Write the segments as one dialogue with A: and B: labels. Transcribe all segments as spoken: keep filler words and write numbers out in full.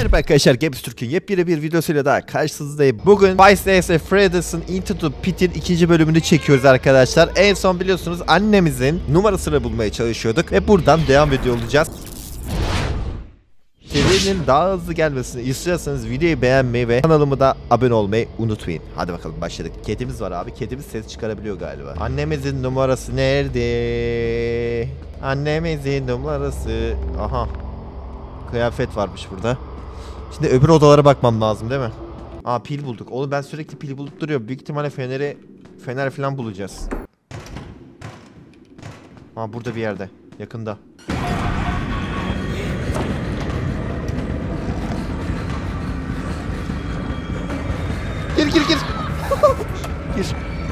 A: Merhaba arkadaşlar, Games Türk'ün yepyeni bir videosuyla daha karşınızdayım. Bugün Five Nights at Freddy's'ın Into the Pit'in ikinci bölümünü çekiyoruz arkadaşlar. En son biliyorsunuz annemizin numarasını bulmaya çalışıyorduk ve buradan devam ediyor olacağız. Serinin daha hızlı gelmesini istiyorsanız videoyu beğenmeyi ve kanalıma da abone olmayı unutmayın. Hadi bakalım, başladık. Kedimiz var abi. Kedimiz ses çıkarabiliyor galiba. Annemizin numarası nerede? Annemizin numarası. Aha. Kıyafet varmış burada. Şimdi öbür odalara bakmam lazım değil mi? Aa, pil bulduk. Oğlum ben sürekli pil bulup duruyorum. Büyük ihtimalle feneri, fener falan bulacağız. Aa, burada bir yerde. Yakında. Gir gir gir. Gir.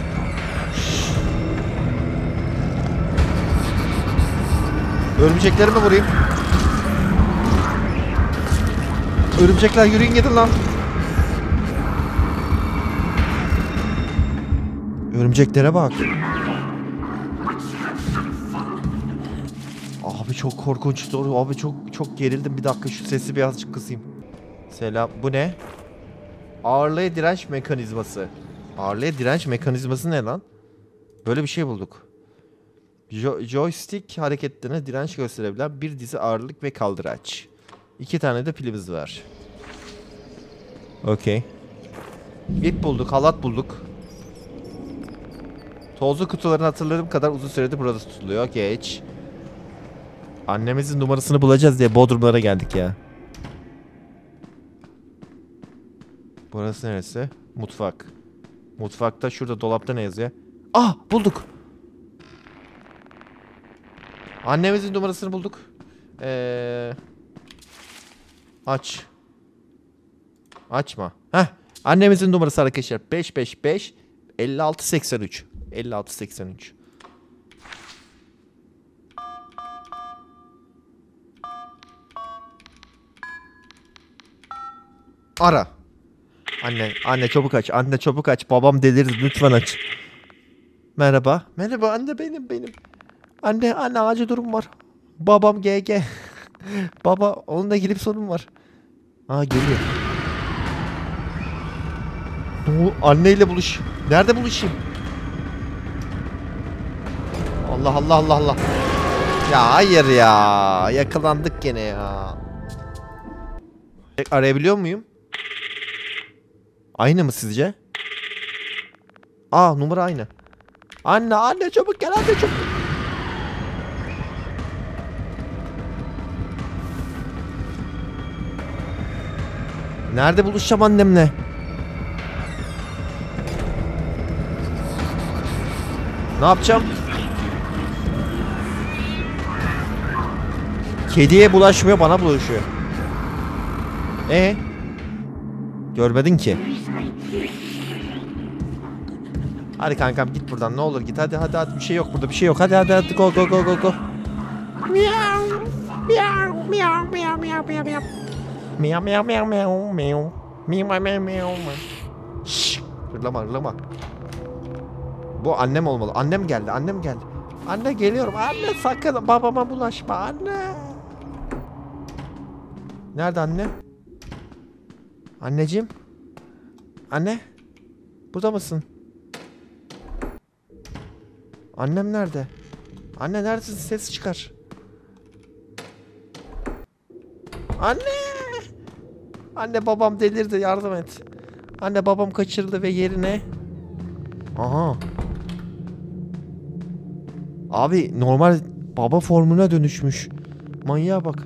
A: Örümcekleri mi vurayım? Örümcekler yürüyün gidin lan. Örümceklere bak. Abi çok korkunç. Doğru. Abi çok çok gerildim. Bir dakika şu sesi birazcık kısayım. Selam. Bu ne? Ağırlığa direnç mekanizması. Ağırlığa direnç mekanizması ne lan? Böyle bir şey bulduk. Jo joystick hareketlerine direnç gösterebilen bir dizi ağırlık ve kaldıraç. İki tane de pilimiz var. Okey. İp bulduk, halat bulduk. Tozlu kutuların hatırladığım kadar uzun süredir burada tutuluyor. Geç. Annemizin numarasını bulacağız diye Bodrumlara geldik ya. Burası neresi? Mutfak. Mutfakta şurada dolapta ne yazıyor? Ah, bulduk. Annemizin numarasını bulduk. Ee, aç. Açma. Heh. Annemizin numarası arkadaşlar beş beş beş elli altı seksen üç. elli altı seksen üç. Ara. Anne, anne çabuk aç. Anne çabuk aç. Babam delirir. Lütfen aç. Merhaba. Merhaba anne, benim benim. Anne, anne acil durum var. Babam G G. Baba, onunla ilgili bir sorun var. Aa, geliyor. Bu anneyle buluş. Nerede buluşayım? Allah Allah Allah Allah. Ya hayır ya. Yakalandık gene ya. Arayabiliyor muyum? Aynı mı sizce? Aa, numara aynı. Anne anne çabuk gel, anne çabuk. Nerede buluşacağım annemle? Ne yapacağım? Kediye bulaşmıyor, bana bulaşıyor. Ee? Görmedin ki. Hadi kankam git buradan, ne olur git, hadi hadi hadi, bir şey yok burada, bir şey yok, hadi hadi hadi, go go go go go. Miau miau miau miau miau miau miau. Miau miau miau miau miau. Miau miau miau. Şşş, hırlama hırlama. Bu annem olmalı. Annem geldi, annem geldi. Anne geliyorum. Anne sakın babama bulaşma anne. Nerede anne? Anneciğim. Anne. Burada mısın? Annem nerede? Anne neredesin? Ses çıkar. Anne. Anne, babam delirdi, yardım et. Anne, babam kaçırıldı ve yerine. Aha. Abi normal baba formuna dönüşmüş. Manyağa bak.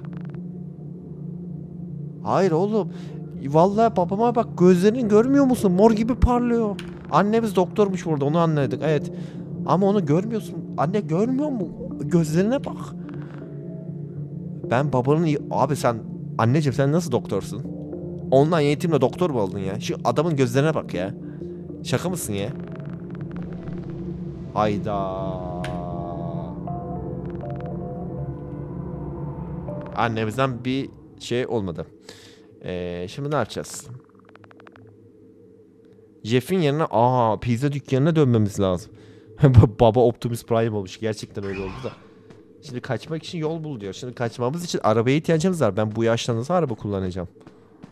A: Hayır oğlum. Vallahi babama bak, gözlerini görmüyor musun? Mor gibi parlıyor. Annemiz doktormuş burada, onu anladık. Evet. Ama onu görmüyorsun. Anne görmüyor mu? Gözlerine bak. Ben babanın... Abi sen... Anneciğim sen nasıl doktorsun? Online eğitimle doktor mu oldun ya? Şu adamın gözlerine bak ya. Şaka mısın ya? Hayda. Annemizden bir şey olmadı. Ee, şimdi ne yapacağız? Jeff'in yerine aa pizza dükkanına dönmemiz lazım. Baba Optimus Prime olmuş. Gerçekten öyle oldu da. Şimdi kaçmak için yol bul diyor. Şimdi kaçmamız için arabaya ihtiyacımız var. Ben bu yaşta nasıl araba kullanacağım?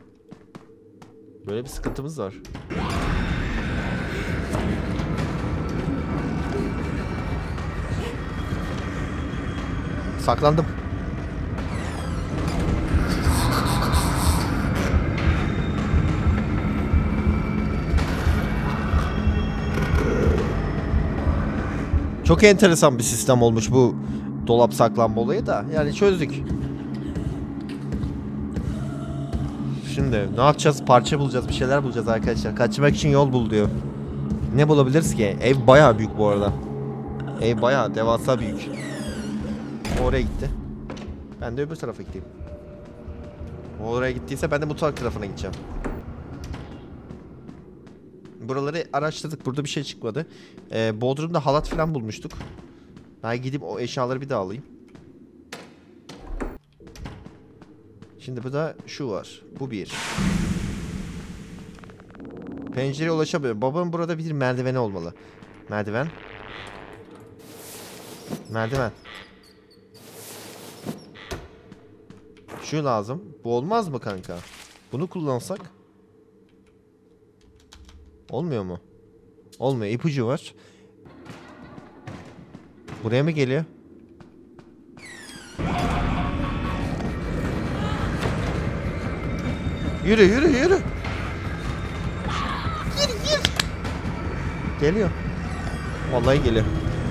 A: Böyle bir sıkıntımız var. Saklandım. Çok enteresan bir sistem olmuş bu dolap saklanma olayı da. Yani çözdük. Şimdi ne yapacağız? Parça bulacağız, bir şeyler bulacağız arkadaşlar. Kaçmak için yol bul diyor. Ne bulabiliriz ki? Ev bayağı büyük bu arada. Ev bayağı devasa büyük. Oraya gitti. Ben de öbür tarafa gideyim. O oraya gittiyse ben de mutfak tarafına gideceğim. Buraları araştırdık. Burada bir şey çıkmadı. Ee, Bodrum'da halat falan bulmuştuk. Ben gidip o eşyaları bir daha alayım. Şimdi burada şu var. Bu bir. Pencereye ulaşamıyorum. Babamın burada bir merdiveni olmalı. Merdiven. Merdiven. Şu lazım. Bu olmaz mı kanka? Bunu kullansak. Olmuyor mu? Olmuyor. İpucu var. Buraya mı geliyor? Yürü yürü yürü. Gir gir. Geliyor. Vallahi geliyor.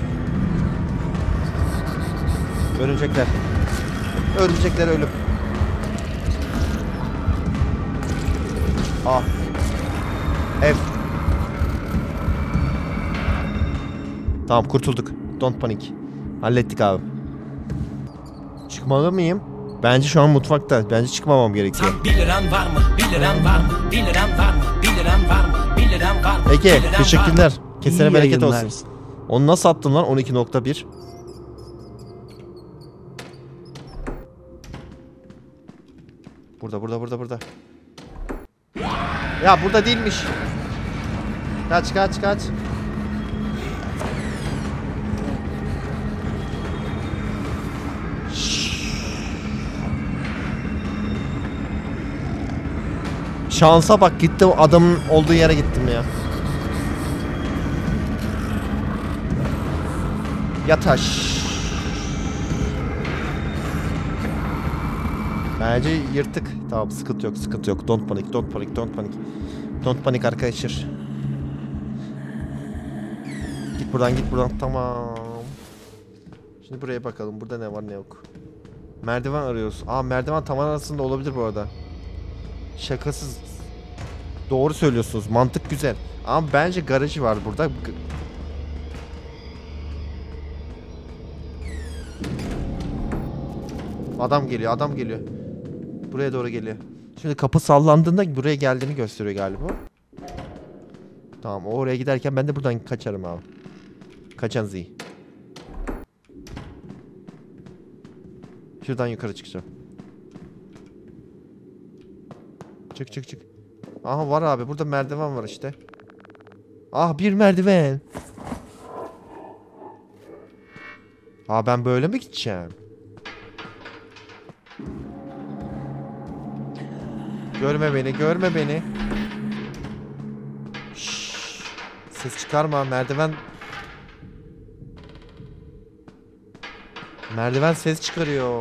A: Örümcekler. Örümcekler ölüm. Ah. Ev. Tamam kurtulduk. Don't panic. Hallettik abi. Çıkmalı mıyım? Bence şu an mutfakta. Bence çıkmamam gerekiyor.
B: bir liran var mı? bir liran var mı? bir liran var mı? bir liran var mı? bir liran var mı?
A: Peki teşekkürler. Kesene
C: İyi
A: bereket
C: yayınlar.
A: olsun. Onu nasıl attın lan? on iki nokta bir. Burada burada burada burada. Ya burada değilmiş. Kaç kaç kaç. Şansa bak, gittim adamın olduğu yere gittim ya. Yataş. Bence yırtık. Tamam sıkıntı yok sıkıntı yok. Don't panic don't panic don't panic. Don't panic arkadaşlar. Git buradan git buradan, tamam. Şimdi buraya bakalım, burada ne var ne yok. Merdiven arıyoruz. Aa merdiven tavan arasında olabilir bu arada. Şakasız. Doğru söylüyorsunuz, mantık güzel. Ama bence garajı var burada. Adam geliyor adam geliyor. Buraya doğru geliyor. Şimdi kapı sallandığında buraya geldiğini gösteriyor galiba. Tamam, o oraya giderken ben de buradan kaçarım abi. Kaçanız iyi. Şuradan yukarı çıkacağım. Çık çık çık. Aha var abi, burada merdiven var işte. Ah bir merdiven. Aa ben böyle mi gideceğim? Görme beni, görme beni. Şşş. Ses çıkarma, merdiven. Merdiven ses çıkarıyor.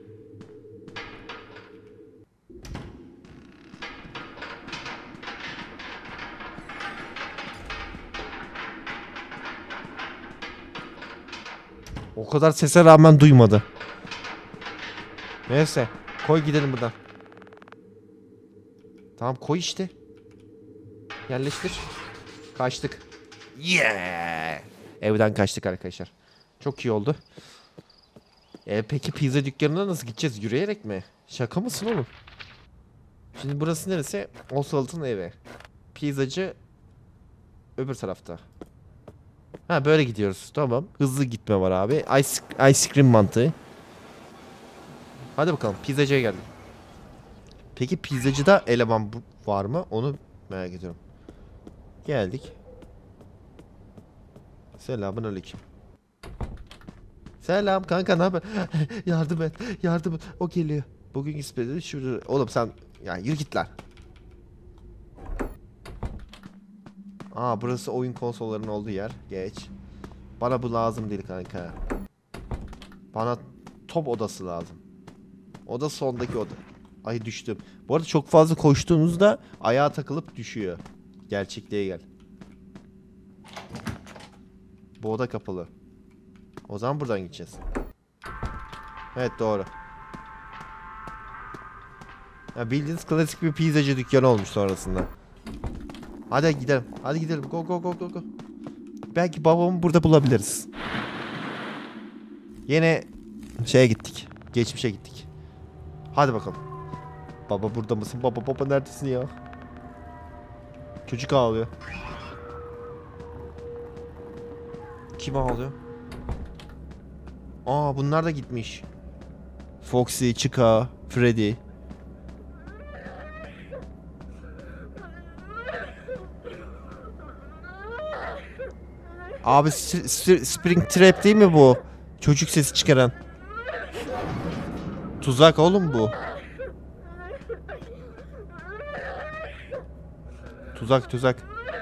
A: O kadar sese rağmen duymadı. Neyse, koy gidelim buradan. Tamam koy işte. Yerleştir. Kaçtık. Yeah! Evden kaçtık arkadaşlar. Çok iyi oldu. E, peki pizza dükkanına nasıl gideceğiz? Yürüyerek mi? Şaka mısın oğlum? Şimdi burası neresi? Oswald'ın evi. Pizzacı öbür tarafta. Ha böyle gidiyoruz. Tamam. Hızlı gitme var abi. Ice, ice cream mantığı. Hadi bakalım. Pizzacıya geldim. Peki pizzacıda eleman var mı? Onu merak ediyorum. Geldik. Selamünaleyküm. Selam kanka, ne haber? Yardım et. Yardım et. O geliyor. Bugün ismini şurada. Oğlum sen ya yürü git lan. Aa, burası oyun konsollarının olduğu yer. Geç. Bana bu lazım değil kanka. Bana top odası lazım. O da sondaki oda. Ay, düştüm. Bu arada çok fazla koştuğunuzda ayağa takılıp düşüyor. Gerçekliğe gel. Bu oda kapalı. O zaman buradan gideceğiz. Evet, doğru. Ya bildiğiniz klasik bir pizzacı dükkanı olmuş sonrasında. Hadi gidelim. Hadi gidelim. Go go go go go. Belki babamı burada bulabiliriz. Yine şeye gittik. Geçmişe gittik. Hadi bakalım. Baba burada mısın? Baba baba neredesin ya? Çocuk ağlıyor. Kim ağlıyor? Aa, bunlar da gitmiş. Foxy, Chica, Freddy. Abi Spring Trap değil mi bu? Çocuk sesi çıkaran. Tuzak oğlum bu. Tuzak tuzak.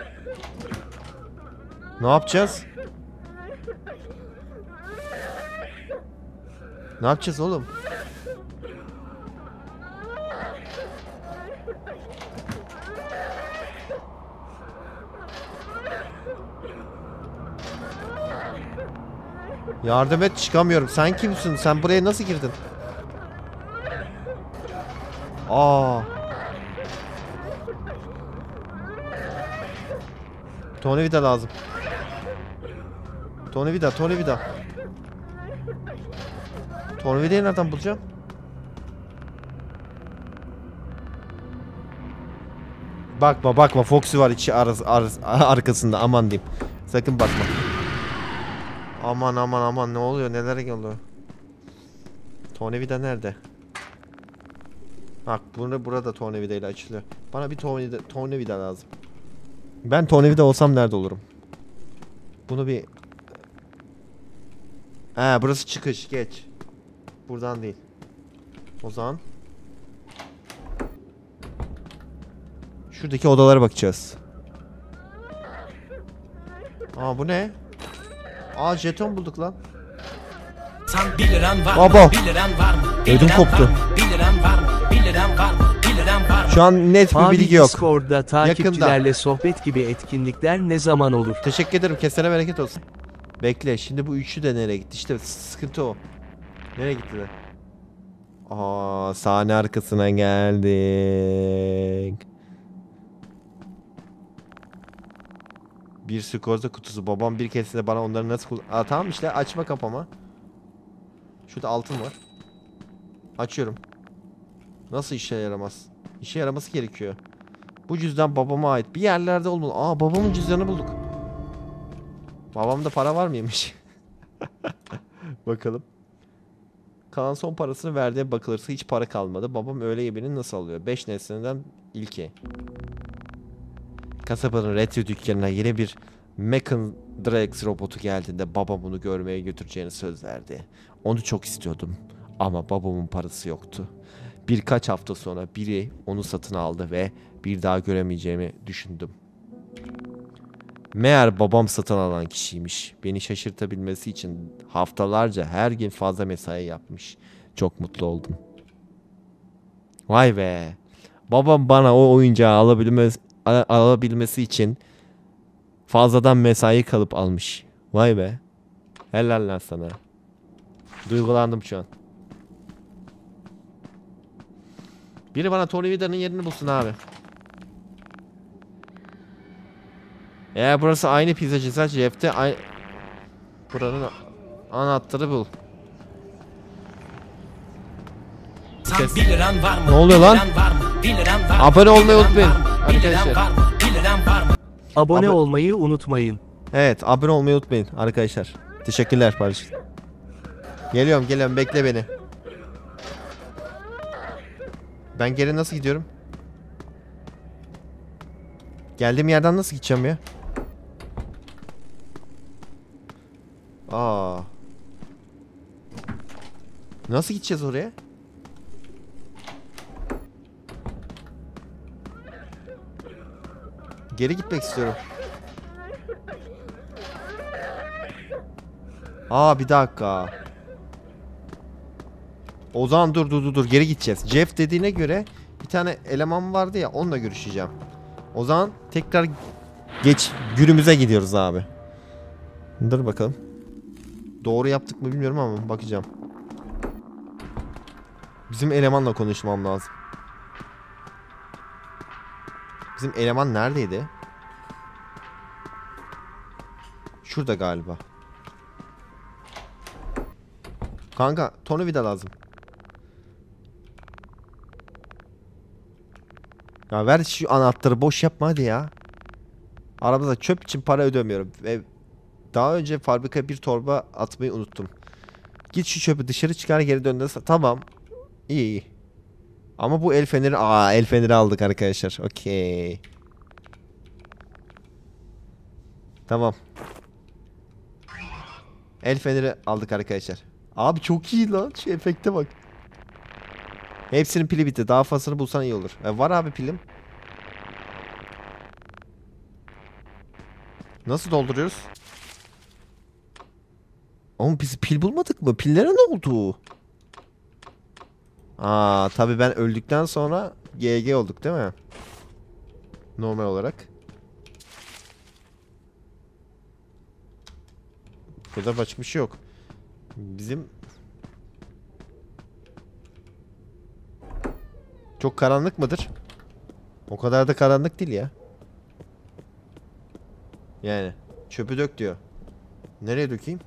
A: Ne yapacağız? Ne yapacağız oğlum? Yardım et, çıkamıyorum. Sen kimsin? Sen buraya nasıl girdin? Aa. Tornavida lazım. Tornavida, tornavida. Tornavidayı nereden bulacağım? Bakma bakma, Foxy var içi arası, arası, arkasında, aman diyeyim. Sakın bakma. Aman aman aman, ne oluyor, neler oluyor? Tornavida nerede? Bak burada, burada tornavida ile açılıyor. Bana bir tornavida, tornavida lazım. Ben tornavida olsam nerede olurum? Bunu bir... He, burası çıkış, geç. Buradan değil. O zaman şuradaki odalara bakacağız. Aa, bu ne? Aa, jeton bulduk lan.
B: Sen bir liran var
A: Baba.
B: mı? Bir liran var mı? Bir
A: Ödüm
B: liran
A: koptu.
B: var mı? Bir liran var mı? Bir liran var mı? Bir liran var mı?
A: Şu an net bir
C: Abi
A: bilgi yok.
C: Discord'da takipçilerle sohbet gibi etkinlikler ne zaman olur?
A: Teşekkür ederim. Kesene bereket olsun. Bekle. Şimdi bu üçlü de nereye gitti? İşte sıkıntı o. Nereye gittiler? Aa, sahne arkasına geldik. Bir skorza kutusu. Babam bir keresinde bana onları nasıl kullan... Aa, tamam işte, açma kapama. Şurada altın var. Açıyorum. Nasıl işe yaramaz? İşe yaraması gerekiyor. Bu cüzdan babama ait. Bir yerlerde olmalı. Aa, babamın cüzdanını bulduk. Babamda para var mıymış? Bakalım. Kalan son parasını verdiğe bakılırsa hiç para kalmadı. Babam öğle yemeğini nasıl alıyor? beş nesneden ilki. Kasabanın retro dükkanına yeni bir Mechan Drex robotu geldiğinde babam bunu görmeye götüreceğini söz verdi. Onu çok istiyordum ama babamın parası yoktu. Birkaç hafta sonra biri onu satın aldı ve bir daha göremeyeceğimi düşündüm. Meğer babam satın alan kişiymiş. Beni şaşırtabilmesi için haftalarca her gün fazla mesai yapmış. Çok mutlu oldum. Vay be. Babam bana o oyuncağı alabilmesi, alabilmesi için fazladan mesai kalıp almış. Vay be. Helal lan sana. Duygulandım şu an. Biri bana tornavidanın yerini bulsun abi. Eğer burası aynı pizzacıysa Jeff'te aynı... Buranın anahtarı bul.
B: Sen bir liran var mı?
A: Ne oluyor lan?
B: Bir liran var mı? Bir liran var mı?
A: Abone olmayı
B: Bir liran
A: unutmayın
B: var mı? Bir liran
A: arkadaşlar.
B: var mı? Bir liran var mı?
C: Abone
A: Abi-
C: olmayı unutmayın.
A: Evet, abone olmayı unutmayın arkadaşlar. Teşekkürler Barış. Geliyorum geliyorum, bekle beni. Ben geri nasıl gidiyorum? Geldiğim yerden nasıl gideceğim ya? Aa. Nasıl gideceğiz oraya? Geri gitmek istiyorum. Aa bir dakika. O zaman dur dur dur dur geri gideceğiz. Jeff dediğine göre bir tane eleman vardı ya, onunla görüşeceğim. O zaman tekrar geç günümüze gidiyoruz abi. Dur bakalım. Doğru yaptık mı bilmiyorum ama bakacağım. Bizim elemanla konuşmam lazım. Bizim eleman neredeydi? Şurada galiba. Kanka tornavida lazım. Ya ver şu anahtarı, boş yapma hadi ya. Arabada çöp için para ödemiyorum. Ve daha önce fabrikaya bir torba atmayı unuttum. Git şu çöpü dışarı çıkar, geri dön. Tamam. İyi iyi. Ama bu el feneri... Aa el feneri aldık arkadaşlar. Okey. Tamam. El feneri aldık arkadaşlar. Abi çok iyi lan. Şu efekte bak. Hepsinin pili bitti. Daha fazlasını bulsan iyi olur. E, var abi pilim. Nasıl dolduruyoruz? Oğlum biz pil bulmadık mı? Pillere ne oldu? Aa tabii ben öldükten sonra G G olduk değil mi? Normal olarak. Burada başka bir şey yok. Bizim... Çok karanlık mıdır? O kadar da karanlık değil ya. Yani çöpü dök diyor. Nereye dökeyim?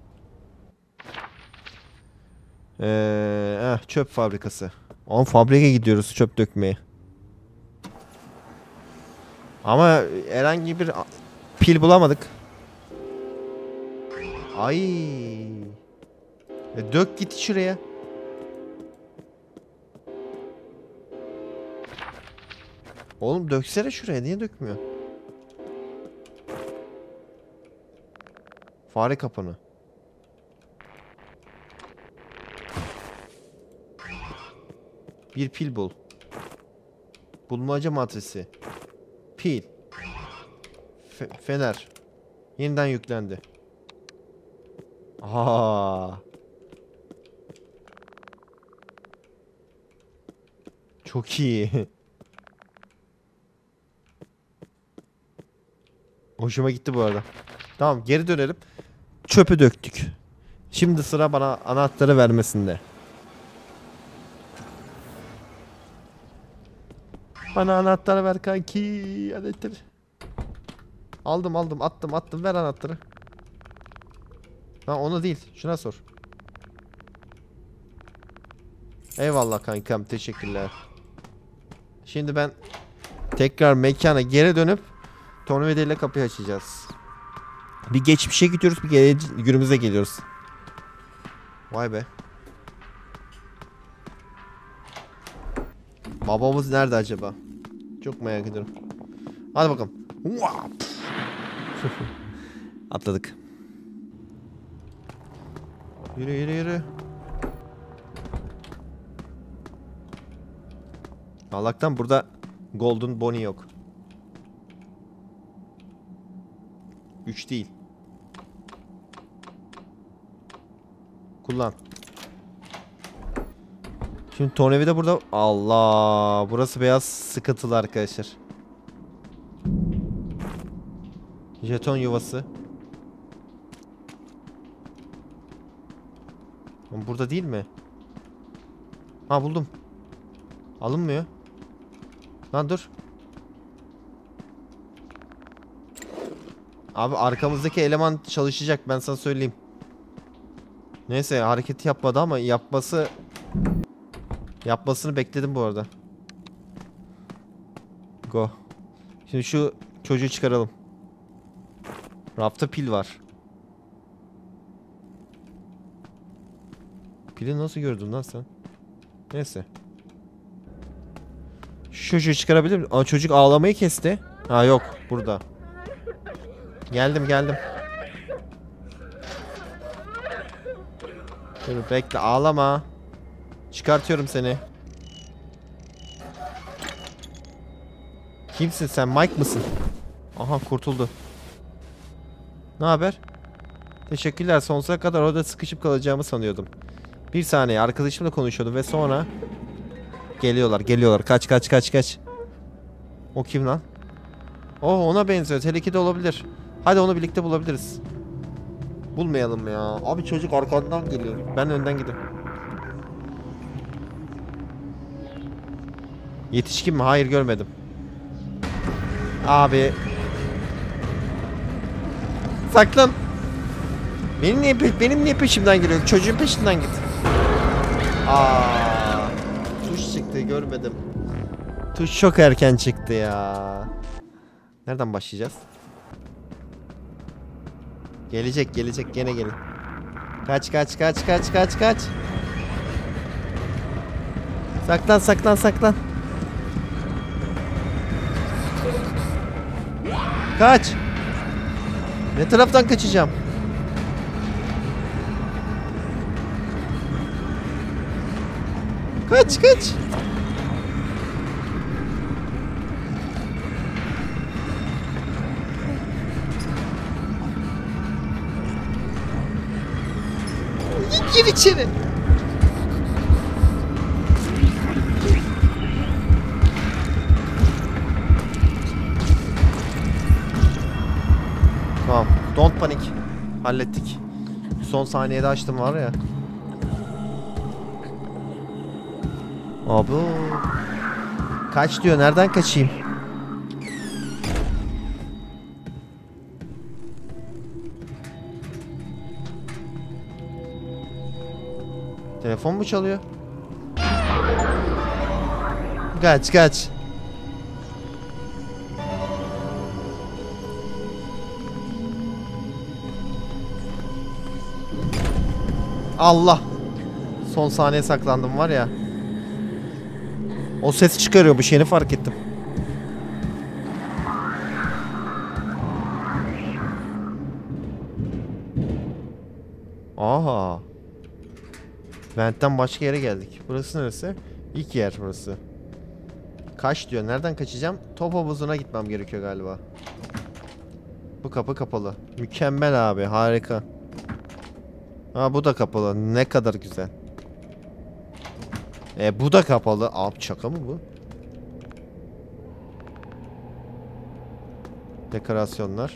A: Ee, eh, çöp fabrikası. On fabrikaya gidiyoruz çöp dökmeye. Ama herhangi bir pil bulamadık. Ay. E, dök git şuraya. Oğlum döksene şuraya, niye dökmüyor? Fare kapanı. Bir pil bul. Bulmaca matrisi. Pil. Fe fener. Yeniden yüklendi. Aa. Çok iyi. Hoşuma gitti bu arada. Tamam geri dönelim. Çöpü döktük. Şimdi sıra bana anahtarı vermesinde. Bana anahtarı ver kanki. Anahtarı. Aldım aldım attım attım, ver anahtarı. Ha onu değil, şuna sor. Eyvallah kankam, teşekkürler. Şimdi ben tekrar mekana geri dönüp tornavida ile kapıyı açacağız. Bir geçmişe gidiyoruz, bir gele günümüze geliyoruz. Vay be. Babamız nerede acaba? Çok merak ediyorum. Hadi bakalım. Atladık. Yürü yürü yürü. Allah'tan burada Golden Bonnie yok. üç değil. Kullan. Şimdi tornavida burada. Allah, burası beyaz sıkıntılı arkadaşlar. Jeton yuvası. Burada değil mi? Ha buldum. Alınmıyor. Lan dur. Abi arkamızdaki eleman çalışacak, ben sana söyleyeyim. Neyse hareketi yapmadı ama yapması yapmasını bekledim bu arada. Go. Şimdi şu çocuğu çıkaralım. Rafta pil var. Pili nasıl gördün lan sen? Neyse. Şu çocuğu çıkarabilir miyim? Aa, çocuk ağlamayı kesti. Ha yok burada. Geldim geldim. Dur bekle, ağlama. Çıkartıyorum seni. Kimsin sen, Mike mısın? Aha kurtuldu. Ne haber? Teşekkürler. Sonsuza kadar orada sıkışıp kalacağımı sanıyordum. Bir saniye arkadaşımla konuşuyordum ve sonra geliyorlar geliyorlar. Kaç kaç kaç kaç. O kim lan? Oh, ona benziyor. Tehlikede olabilir. Hadi onu birlikte bulabiliriz. Bulmayalım ya. Abi çocuk arkandan geliyor. Ben önden gideyim. Yetişkin mi? Hayır, görmedim. Abi. Saklan. Benim niye pe benim niye peşimden geliyor? Çocuğun peşinden git. Aa. Tuş çıktı, görmedim. Tuş çok erken çıktı ya. Nereden başlayacağız? Gelecek gelecek gene gelin. Kaç kaç kaç kaç kaç kaç. Saklan saklan saklan. Kaç. Ne taraftan kaçacağım? Kaç kaç. Gir içeri. Tamam. Don't panik. Hallettik. Son saniyede açtım var ya. Abi. Kaç diyor. Nereden kaçayım? Telefon mu çalıyor? Kaç kaç. Allah. Son saniye saklandım var ya. O ses çıkarıyor, bu şeyini fark ettim. Aha. Vent'ten başka yere geldik. Burası neresi? İlk yer burası. Kaç diyor. Nereden kaçacağım? Top havuzuna gitmem gerekiyor galiba. Bu kapı kapalı. Mükemmel abi. Harika. Ha, bu da kapalı. Ne kadar güzel. E bu da kapalı. Abi şaka mı bu? Dekorasyonlar.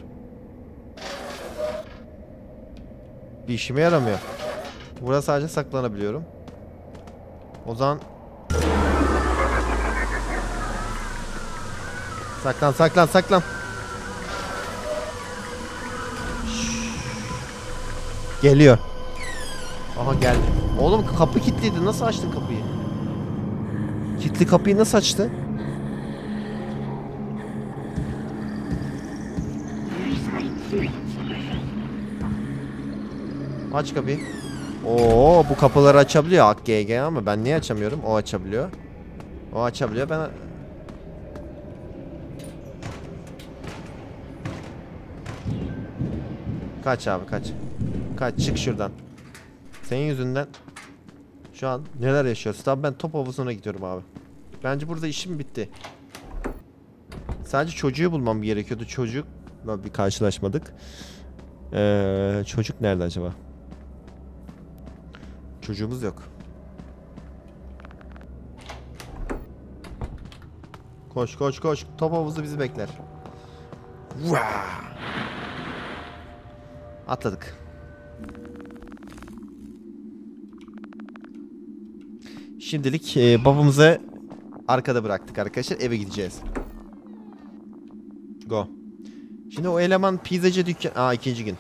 A: Bir işime yaramıyor. Burada sadece saklanabiliyorum. O zaman saklan saklan saklan. Şşş. Geliyor. Aha geldi. Oğlum kapı kilitliydi. Nasıl açtın kapıyı? Kilitli kapıyı nasıl açtı? Aç kapıyı. Oo, bu kapıları açabiliyor A G G ama ben niye açamıyorum? O açabiliyor. O açabiliyor. Ben kaç abi kaç. Kaç, çık şuradan. Senin yüzünden şu an neler yaşıyoruz? Tabii ben top havuzuna gidiyorum abi. Bence burada işim bitti. Sadece çocuğu bulmam gerekiyordu. Çocukla bir karşılaşmadık. Ee, çocuk nerede acaba? Çocuğumuz yok. Koş koş koş. Top havuzu bizi bekler. Atladık. Şimdilik e, babamızı arkada bıraktık arkadaşlar. Eve gideceğiz. Go. Şimdi o eleman pizzacı dükkan... Aa, ikinci gün.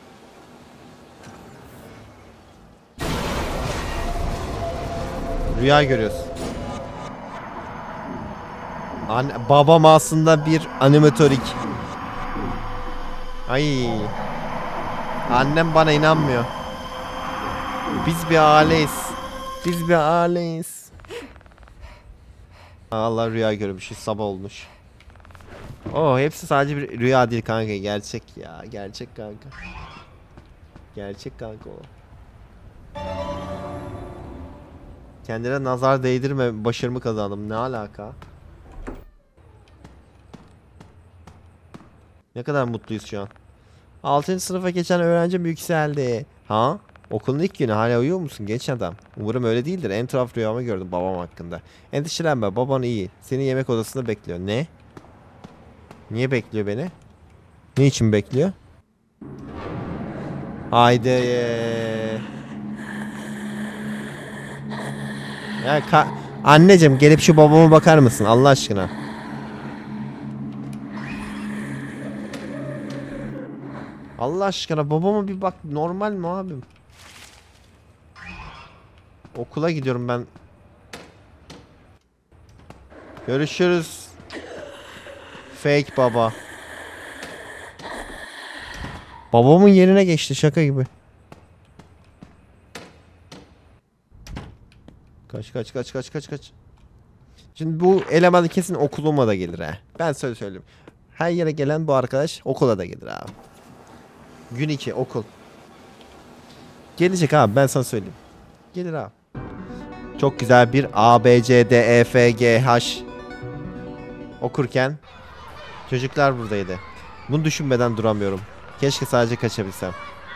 A: Rüya görüyoruz. An babam aslında bir animatorik. Ay. Annem bana inanmıyor. Biz bir aileyiz. Biz bir aileyiz. Allah, rüya görmüşüz. Sabah olmuş. Oo, hepsi sadece bir rüya değil kanka. Gerçek ya. Gerçek kanka. Gerçek kanka o. Kendine nazar değdirme, başarımı kazandım. Ne alaka? Ne kadar mutluyuz şu an. altıncı sınıfa geçen öğrencim yükseldi. Ha? Okulun ilk günü hala uyuyor musun genç adam? Umarım öyle değildir. En tuhaf rüyamı gördüm babam hakkında. Endişelenme, baban iyi. Seni yemek odasında bekliyor. Ne? Niye bekliyor beni? Ne için bekliyor? Haydi. Ya ka- anneciğim gelip şu babama bakar mısın Allah aşkına? Allah aşkına babama bir bak, normal mi abim? Okula gidiyorum ben. Görüşürüz. Fake baba. Babamın yerine geçti şaka gibi. Kaç kaç kaç kaç kaç kaç. Şimdi bu eleman kesin okuluma da gelir ha. Ben söyle söyleyeyim. Her yere gelen bu arkadaş okula da gelir abi. Gün iki okul. Gelecek abi, ben sana söyleyeyim. Gelir abi. Çok güzel bir A, B, C, D, E, F, G, H okurken çocuklar buradaydı. Bunu düşünmeden duramıyorum. Keşke sadece kaçabilsem.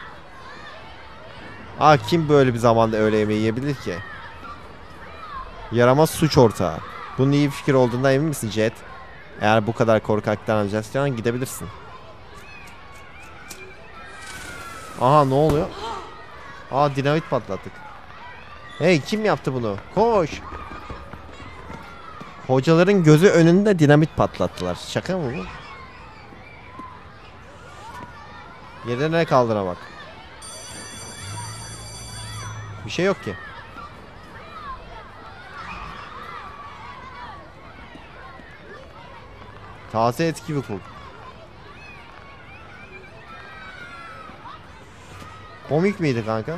A: Aa, kim böyle bir zamanda öğle yemeği yiyebilir ki? Yaramaz suç ortağı. Bunun iyi bir fikir olduğundan emin misin Jet? Eğer bu kadar korkaktan alacaksın gidebilirsin. Aha, ne oluyor? Aa, dinamit patlattık. Hey, kim yaptı bunu? Koş. Hocaların gözü önünde dinamit patlattılar. Şaka mı bu? Yerine kaldıra bak. Bir şey yok ki. Taze etki hukuk. Komik miydi kanka?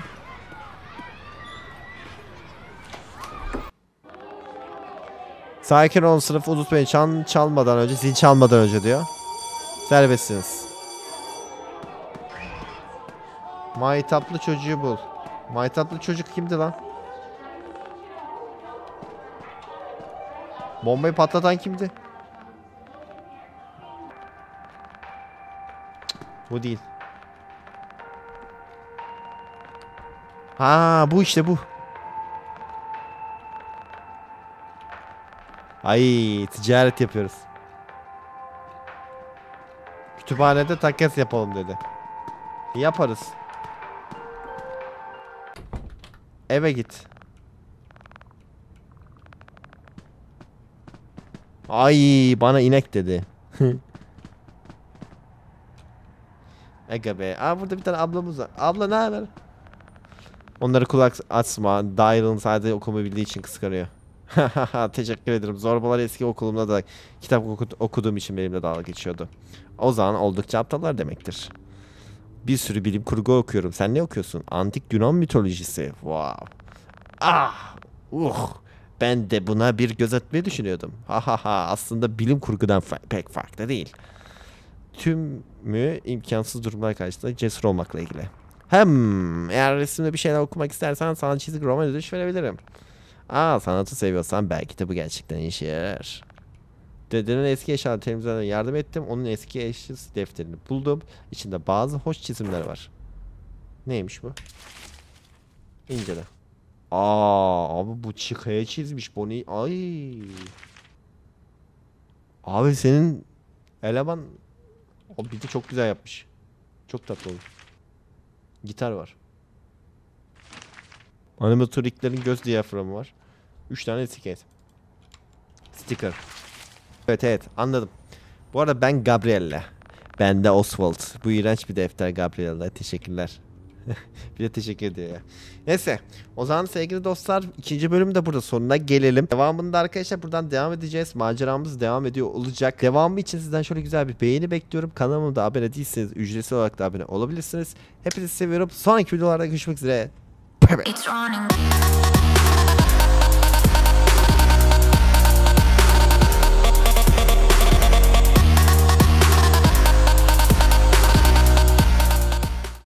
A: Sakin olun sınıf, unutmayın çan çalmadan önce, zil çalmadan önce diyor. Serbestsiniz. Maytaplı çocuğu bul. Maytaplı çocuk kimdi lan? Bombayı patlatan kimdi? Cık, bu değil. Ha, bu işte bu. Ay, ticaret yapıyoruz. Kütüphanede takas yapalım dedi. Yaparız. Eve git. Ay, bana inek dedi. Ega be. Aa, burada bir tane ablamız var. Abla ne haber? Onları kulak asma. Daire'ın sadece okuma bildiği için kıskanıyor. Teşekkür ederim. Zorbalar eski okulumda da kitap oku okuduğum için benimle dalga geçiyordu. O zaman oldukça aptallar demektir. Bir sürü bilim kurgu okuyorum. Sen ne okuyorsun? Antik Yunan mitolojisi. Wow. Ah! Uh! Ben de buna bir göz atmayı düşünüyordum. Ha ha ha. Aslında bilim kurgudan fa pek farklı değil. Tümü imkansız durumlar karşısında cesur olmakla ilgili. Hem eğer resimde bir şeyler okumak istersen sana çizgi roman ödünç verebilirim. Aa, sanatı seviyorsan belki de bu gerçekten işe yarar. Dedenin eski eşyaları temizlemene yardım ettim. Onun eski eşsiz defterini buldum. İçinde bazı hoş çizimler var. Neymiş bu? İncele. Aa, abi bu çıkaya çizmiş Bonnie. Ay. Abi senin eleman o bir de çok güzel yapmış. Çok tatlı olmuş. Gitar var. Animatriklerin göz diyaframı var. üç tane sticker. Sticker. Evet evet, anladım. Bu arada ben Gabriella. Ben de Oswald. Bu iğrenç bir defter Gabriella. Teşekkürler. Bir de teşekkür ediyor ya. Neyse. O zaman sevgili dostlar, ikinci bölüm de burada sonuna gelelim. Devamında arkadaşlar buradan devam edeceğiz. Maceramız devam ediyor olacak. Devamı için sizden şöyle güzel bir beğeni bekliyorum. Kanalıma da abone değilseniz ücretsiz olarak da abone olabilirsiniz. Hepinizi seviyorum. Sonraki videolarda görüşmek üzere. Bye bye.